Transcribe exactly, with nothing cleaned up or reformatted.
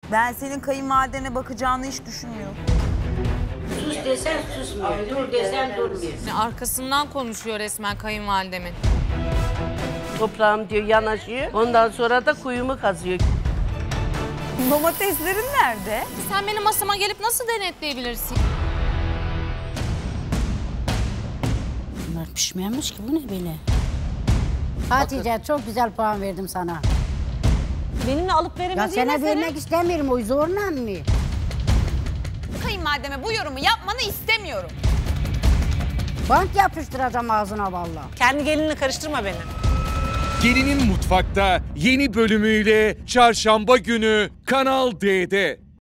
Ben senin kayınvalidene bakacağını hiç düşünmüyorum. Sus desen susmuyor, dur desen durmuyor. Arkasından konuşuyor resmen kayınvalidemin. Toprağım diyor yanaşıyor, ondan sonra da kuyumu kazıyor. Domateslerin nerede? Sen benim masama gelip nasıl denetleyebilirsin? Bunlar pişmemiş ki, bu ne böyle? Hatice çok güzel puan verdim sana. Benimle alıp Ya veremediğine sana vermek istemiyorum, o zorla mı? Kayınvalideme bu yorumu yapmanı istemiyorum. Bant yapıştıracağım ağzına vallahi. Kendi gelinle karıştırma beni. Gelinin Mutfak'ta yeni bölümüyle Çarşamba günü Kanal D'de.